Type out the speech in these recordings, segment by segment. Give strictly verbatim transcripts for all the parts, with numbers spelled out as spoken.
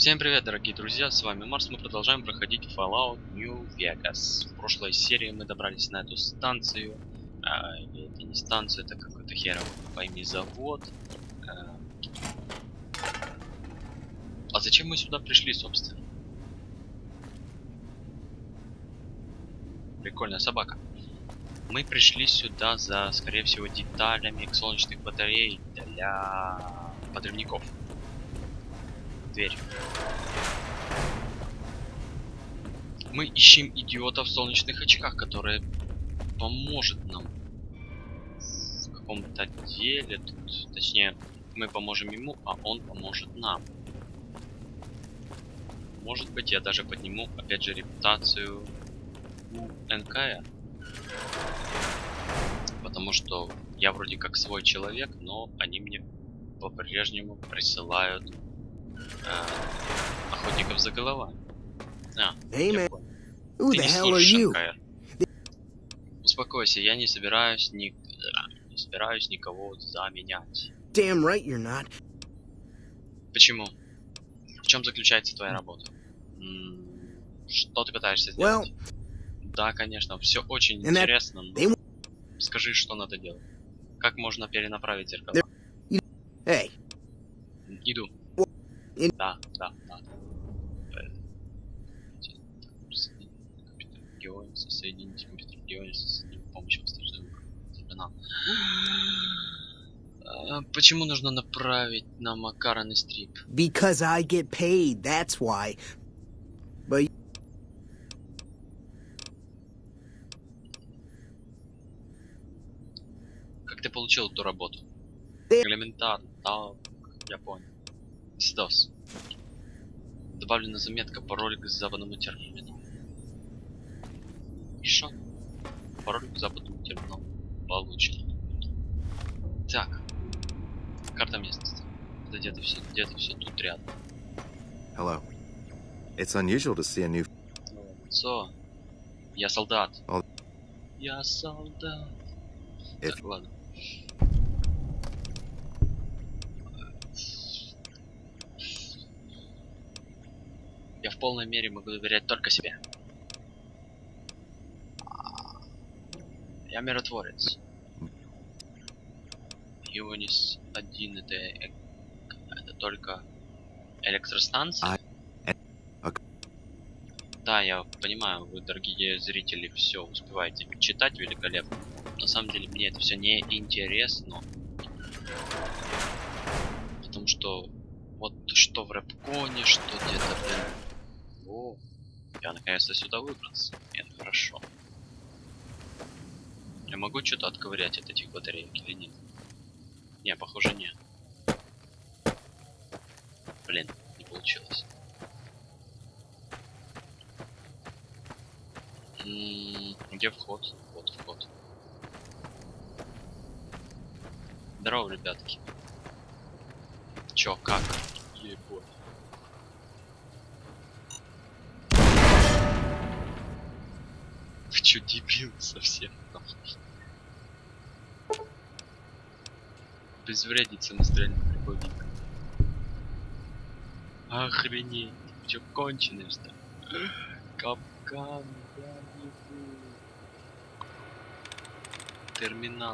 Всем привет, дорогие друзья, с вами Марс. Мы продолжаем проходить Fallout New Vegas. В прошлой серии мы добрались на эту станцию. А, или это не станция, это какой-то херов пойми завод. А, а зачем мы сюда пришли, собственно? Прикольная собака. Мы пришли сюда за, скорее всего, деталями к солнечных батарей для подрывников. Дверь. Мы ищем идиота в солнечных очках, который поможет нам в каком-то деле. Тут, точнее, мы поможем ему, а он поможет нам. Может быть, я даже подниму, опять же, репутацию у эн ка эр. Потому что я вроде как свой человек, но они мне по-прежнему присылают э, охотников за головами. А, Hey, я man. понял. Who Ты the не hell are служишь you? эн ка эр. Успокойся, я не собираюсь ни... не собираюсь никого заменять. Damn right you're not. Почему? В чем заключается твоя работа? М, Что ты пытаешься Well, сделать? Да, конечно, все очень and that интересно, но they скажи, что надо делать. Как можно перенаправить зеркала? hey, Иду. well, in- Да, да, да. Э, соединить компьютер в регионе, соединить компьютер в регионе с помощью стержня терминала. А, Почему нужно направить на Макарон и Стрип? because I get paid. That's why. But Как ты получил эту работу? Э. Элементарно, да, я понял. Сдос. Добавлена заметка, пароль к западному терминалу. Хорошо. Пароль к западному терминалу получен. Так. Карта местности. Это где-то все, где-то все тут рядом. Hello. It's unusual to see a new... Ну, лицо. Я солдат. Ол- Я солдат. If- Так, ладно. Я в полной мере могу доверять только себе. Я миротворец. Ионис один это, э- это только электростанция? I- Ok. Да, я понимаю, вы, дорогие зрители, все успеваете читать великолепно. На самом деле мне это все не интересно. Потому что вот что в Рэпконе, что где-то, блин. О, я наконец-то сюда выбрался. Это хорошо. Я могу что-то отковырять от этих батареек или нет? Не, похоже, нет. Блин, не получилось. М-м, где вход? Вот вход. Здорово, ребятки. Чё, как? Ебой. Вы чё, дебил совсем? Безвредить самострельный приборник. Охренеть. Вы чё, конченые, что ли? Капкан, я не буду. Терминал.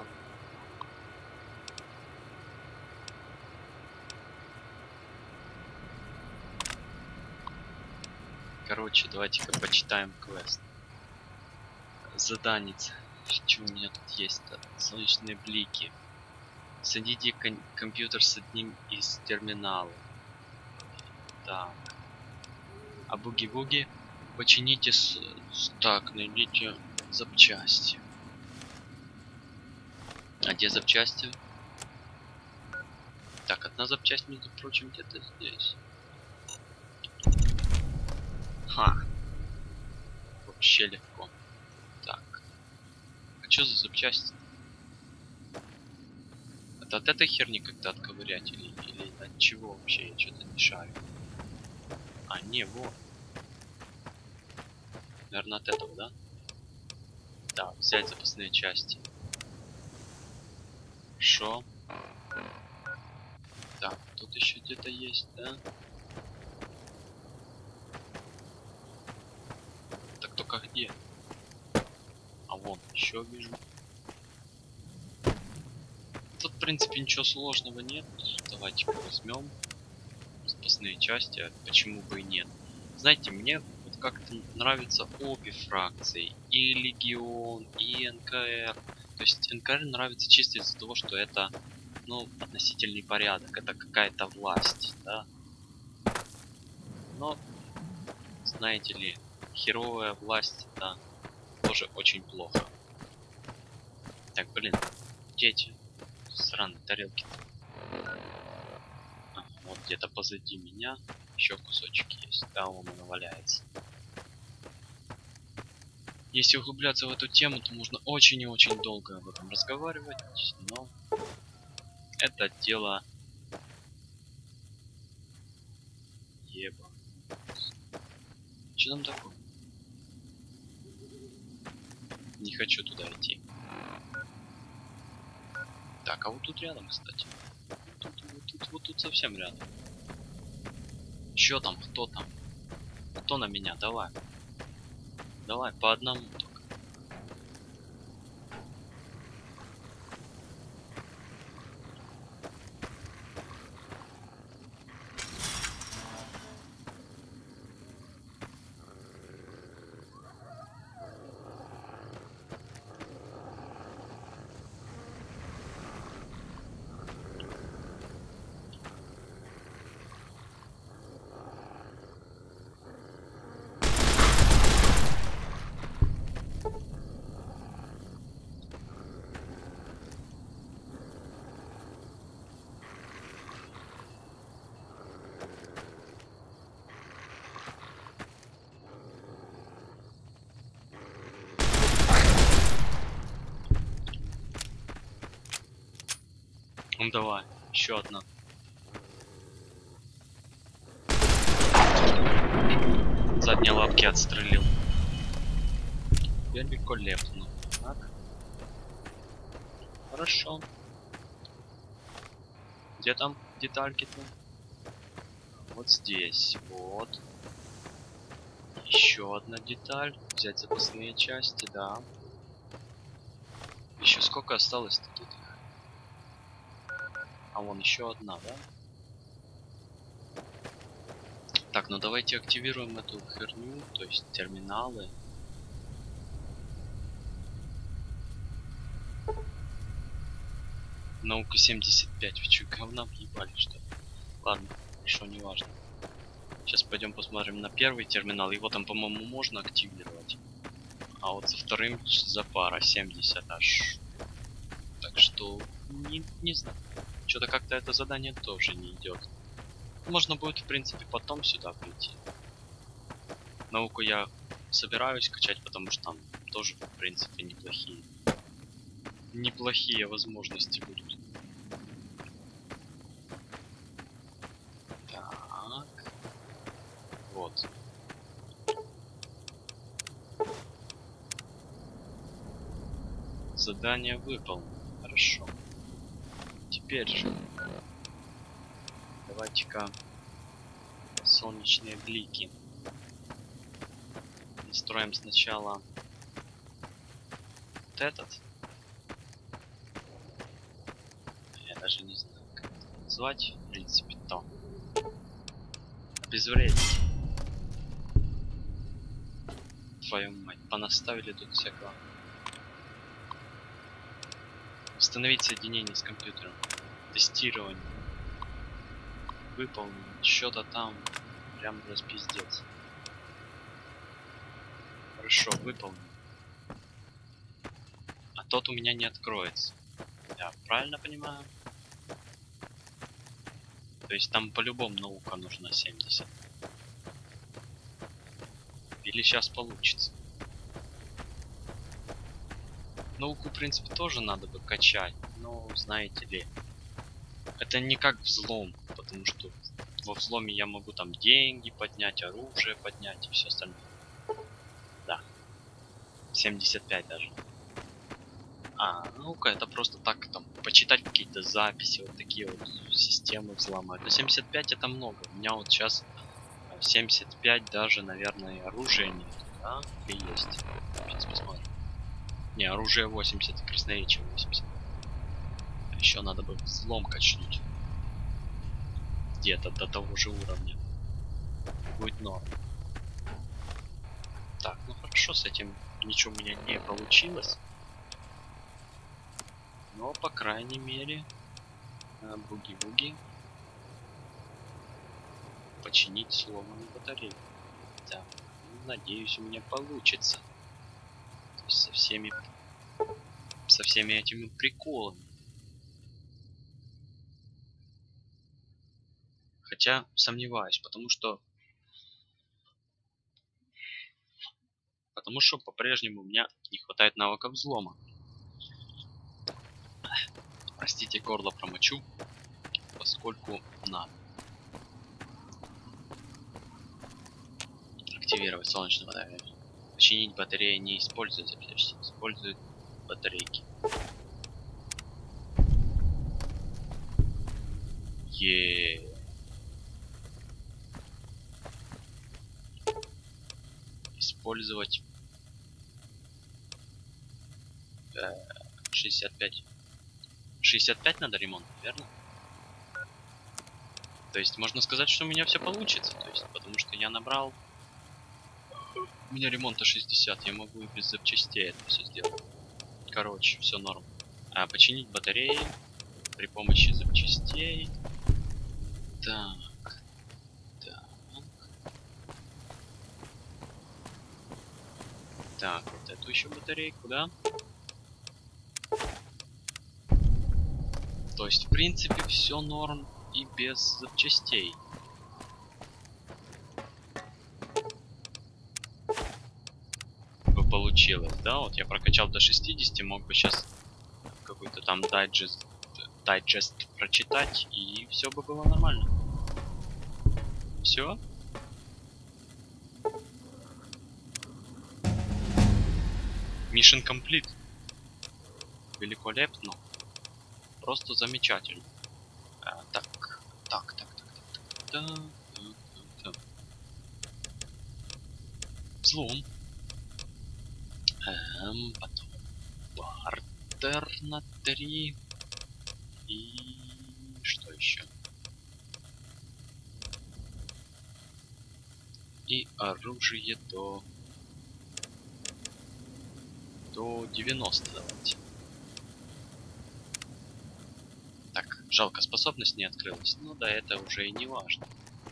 Короче, давайте-ка почитаем квест. Заданец. Что у меня тут есть-то? Солнечные блики. Садите кон- компьютер с одним из терминалов. Так. А буги-буги почините с... с- Так, найдите запчасти. А где запчасти? Так, одна запчасть, между прочим, где-то здесь. Ха. Вообще легко. Так. А что за запчасти? Это от этой херни как-то отковырять или, или от чего вообще? Я что-то не шарю. А, не, вот. Наверное, от этого, да? Да, взять запасные части. Хорошо. Так, тут еще где-то есть, да? где? А вон, еще вижу. Тут, в принципе, ничего сложного нет. Давайте-ка возьмем запасные части. А почему бы и нет? Знаете, мне вот как-то нравятся обе фракции. И Легион, и эн ка эр. То есть эн ка эр нравится чисто из-за того, что это, ну, относительный порядок. Это какая-то власть, да? Но, знаете ли, херовая власть, это тоже очень плохо. Так, блин, дети. Сраные тарелки. А, вот где-то позади меня еще кусочек есть. Да, вон он валяется. Если углубляться в эту тему, то можно очень и очень долго об этом разговаривать, но это дело еба. Что там такое? Не хочу туда идти. Так, а вот тут рядом, кстати. Тут, вот, тут, вот тут совсем рядом. Чё там? Кто там? Кто на меня? Давай. Давай, по одному только. Ну давай, еще одна. Задние лапки отстрелил. Великолепно. Так. Хорошо. Где там детальки-то? Вот здесь. Вот. Еще одна деталь. Взять запасные части, да. Еще сколько осталось-то тут? А вон еще одна, да? Так, ну давайте активируем эту херню, то есть терминалы. Наука семьдесят пять, вы что, говна въебали, что ли? Ладно, хорошо, не важно. Сейчас пойдем посмотрим на первый терминал. Его там, по-моему, можно активировать. А вот со вторым за пара семьдесят аж. Так что, не, не знаю. Что-то как-то это задание тоже не идет. Можно будет, в принципе, потом сюда прийти. Науку я собираюсь качать, потому что там тоже, в принципе, неплохие. Неплохие возможности будут. Так. Вот. Задание выполнено. Хорошо. Теперь же давайте-ка солнечные блики. Настроим сначала вот этот. Я даже не знаю, как это назвать. В принципе, то. Обезвредить. Твою мать, понаставили тут всякого. Установить соединение с компьютером. Тестирование. Выполнено. Что-то там. Прям распиздец. Хорошо, выполнено. А тот у меня не откроется. Я правильно понимаю? То есть там по-любому наука нужна семьдесят. Или сейчас получится. Науку, в принципе, тоже надо бы качать. Но, знаете ли, это не как взлом. Потому что во взломе я могу там деньги поднять, оружие поднять и все остальное. Да. семьдесят пять даже. А, наука это просто так там почитать какие-то записи, вот такие вот системы взломать. Но семьдесят пять это много. У меня вот сейчас семьдесят пять даже, наверное, оружия нет, да? Да, и есть. Сейчас посмотрим. Не, оружие восемьдесят, красноречие восемьдесят. Еще надо бы взлом качнуть. Где-то до того же уровня. Будет норм. Так, ну хорошо, с этим ничего у меня не получилось. Но, по крайней мере, буги-буги починить сломанную батарею. Так, ну, надеюсь, у меня получится. То есть со всеми, со всеми этими приколами. Хотя сомневаюсь, потому что потому что по-прежнему у меня не хватает навыков взлома. Простите, горло промочу, поскольку надо активировать солнечную батарею. Починить батареи не использует запчасти, использует батарейки. Е. Использовать э, шестьдесят пять. шестьдесят пять надо ремонт, верно? То есть можно сказать, что у меня все получится. То есть, потому что я набрал. У меня ремонта шестьдесят, я могу и без запчастей это все сделать. Короче, все норм. А починить батареи при помощи запчастей. Так. Так. Так, вот эту еще батарейку, да? То есть, в принципе, все норм и без запчастей. Бы получилось, да? Вот я прокачал до шестидесяти, мог бы сейчас какой-то там дайджест, дайджест прочитать, и все бы было нормально. Все? Mission complete. Великолепно. Просто замечательно. А, так, так, так, так, так, так, так, так, так. Взлом. Эм, потом бартер на три. И что еще? И оружие до до девяноста давайте. Так, жалко, способность не открылась. Ну да, это уже и не важно.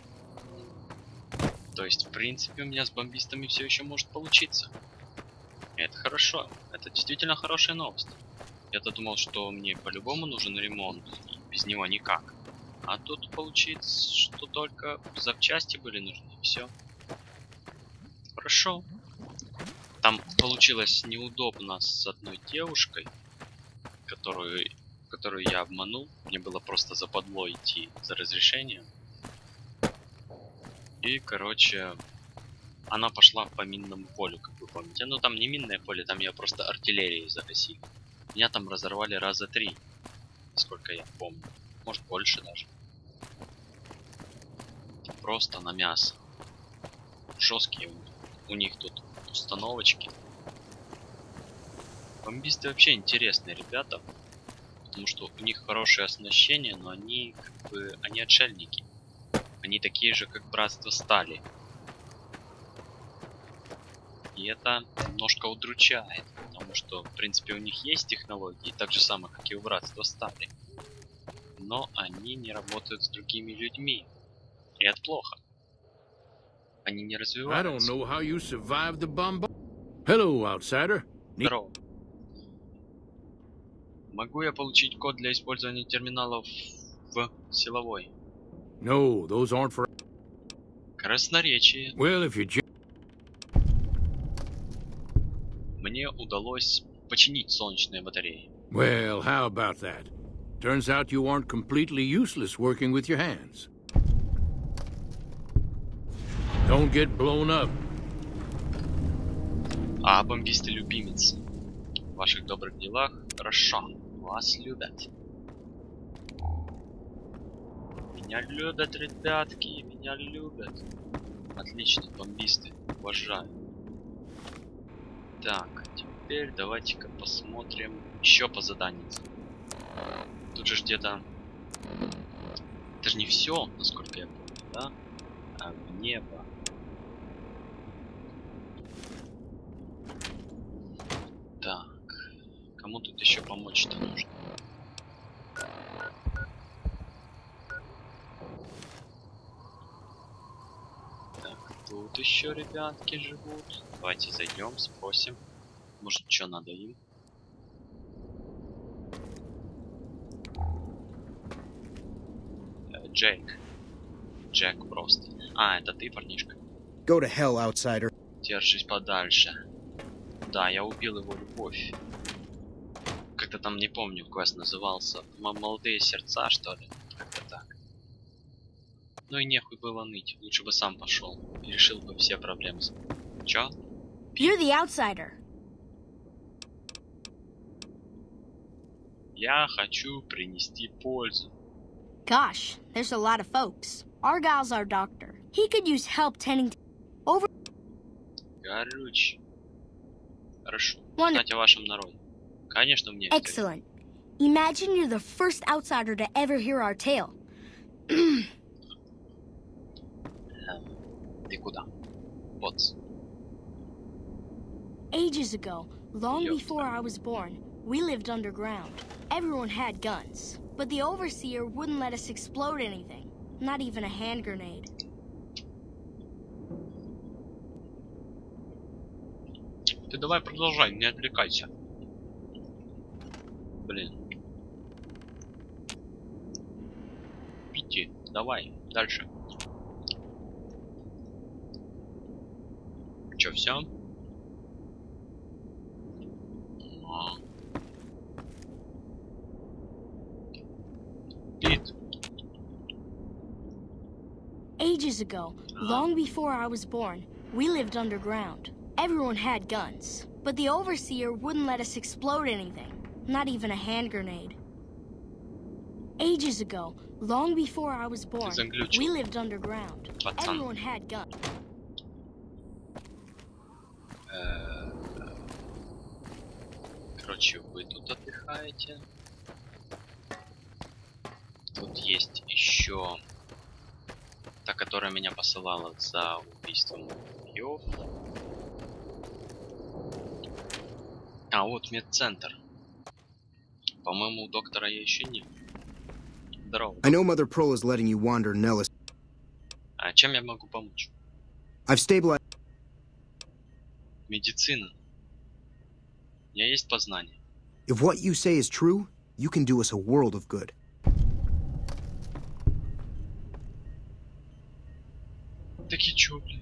То есть, в принципе, у меня с бомбистами все еще может получиться. И это хорошо. Это действительно хорошая новость. Я-то думал, что мне по-любому нужен ремонт, и без него никак. А тут получится, что только запчасти были нужны, и все. Хорошо. Там получилось неудобно с одной девушкой, которую, которую я обманул. Мне было просто западло идти за разрешением. И, короче, она пошла по минному полю, как вы помните. Ну, там не минное поле, там ее просто артиллерией загасили. Меня там разорвали раза три, насколько я помню. Может, больше даже. Просто на мясо. Жесткие у них тут установочки. Бомбисты вообще интересные ребята, потому что у них хорошее оснащение, но они как бы они отшельники. Они такие же, как Братство Стали. И это немножко удручает, потому что, в принципе, у них есть технологии, так же самое, как и у Братства Стали. Но они не работают с другими людьми. И это плохо. Они не развиваются. Hello, outsider. Здорово. Могу я получить код для использования терминалов в силовой? No, those aren't for... Красноречие. Well, if you... Мне удалось починить солнечные батареи. Well, how about that? Turns out you aren't completely useless working with your hands. Don't get blown up. А бомбисты-любимец. В ваших добрых делах хорошо. Вас любят. Меня любят, ребятки. Меня любят. Отлично, бомбисты. Уважаю. Так, теперь давайте-ка посмотрим еще по заданию. Тут же где-то... Это же не все, насколько я помню, да? А в небо. Так, кому тут еще помочь-то нужно? Так, тут еще ребятки живут. Давайте зайдем, спросим. Может, что надо им? Э, Джейк. Джек просто. А, это ты, парнишка? Go to hell, outsider. Держись подальше. Да, я убил его любовь. Как-то там, не помню, квест назывался. М- Молодые сердца, что ли? Как-то так. Ну и нехуй было ныть. Лучше бы сам пошел. И решил бы все проблемы. Чё? You're the outsider. Я хочу принести пользу. Gosh, there's a lot of folks. Argyle's our doctor. He could use help tending to... Over... Короче. Хорошо. One... Узнать о вашем народе. Конечно, мне Excellent. Imagine you're the first outsider to ever hear our tale. Ты куда? Вот. Ages ago, long Yep. before I was born, we lived underground. Everyone had guns, but the overseer wouldn't let us explode anything, not even a hand grenade. Ты давай продолжай, не отвлекайся. Блин. Пити, давай, дальше. Чё, все? Пит. Ages ago, long before I was born, we lived underground. Everyone had guns, but the overseer wouldn't let us explode anything, not even a hand grenade. Ages ago, long before I was born, Заглючил. we lived underground. Пацан. Everyone had guns. Э, Короче, вы тут отдыхаете. Тут есть еще та, которая меня посылала за убийством Йов. А, вот медцентр. По-моему, у доктора я еще не. Здорово. I know Mother Pearl is letting you wander Nellis. А чем я могу помочь? I've stabilized. Медицина. У меня есть познание. If what you say is true, you can do us a world of good. Так и чё, блин?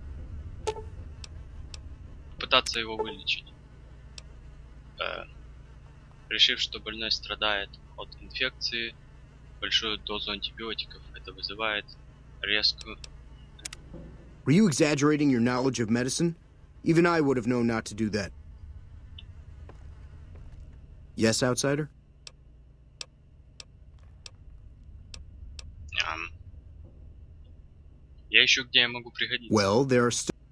Пытаться его вылечить. Э, решив, что больной страдает от инфекции, большую дозу антибиотиков, это вызывает резкую... Were you exaggerating your knowledge of medicine? Even I would have known not to do that. Yes, outsider? Ам, я ищу, где я могу пригодиться. Well, there are still...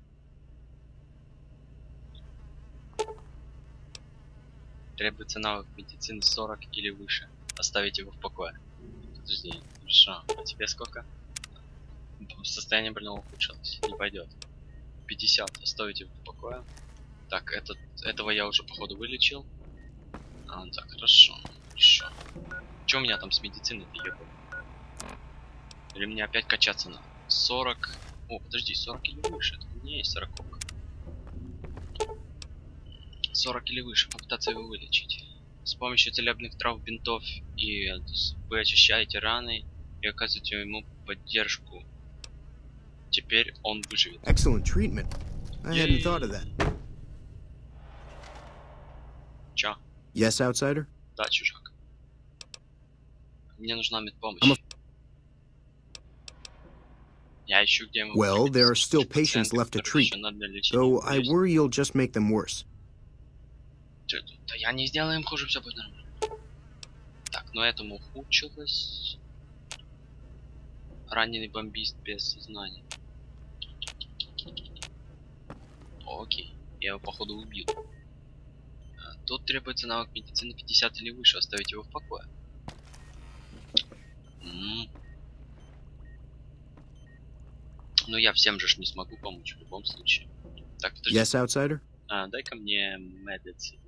Требуется навык медицины сорок или выше. Оставить его в покое. Подожди, хорошо. А тебе сколько? Состояние больного ухудшилось. Не пойдет. пятьдесят. Оставить его в покое. Так, этот, этого я уже походу вылечил. А, так, хорошо. Хорошо. Че у меня там с медициной-то ебал? Или мне опять качаться надо? сорок. О, подожди, сорок или выше. Это у меня есть сороковка. сорок или выше. Попытаться его вылечить. С помощью целебных трав, бинтов и вы очищаете раны и оказываете ему поддержку. Теперь он выживет. Excellent treatment. I hadn't thought of that. Чё? Yes, outsider? Да, чужак. Мне нужна медпомощь. I'm a- Я ищу, где ему... Well, there are пригодится still пациенты, patients left to которые treat. еще надо лечить. Though I worry you'll just make them worse. Чё, да я не сделаю им хуже, все будет нормально. Так, ну этому ухудшилось. Раненый бомбист без сознания. Окей. Я его, походу, убил. А, тут требуется навык медицины пятьдесят или выше. Оставить его в покое. М-м. Ну, я всем же не смогу помочь в любом случае. Так, подожди. Yes, outsider? А, дай-ка мне медицину.